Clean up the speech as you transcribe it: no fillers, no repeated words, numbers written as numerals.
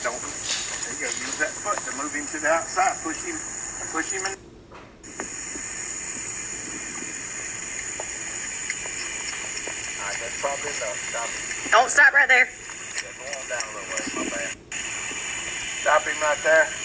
Don't. There you go. Use that foot to move him to the outside. Push him in. Alright, that's probably enough. Stop him. Don't stop right there. Yeah, go on down a little way, my bad. Stop him right there.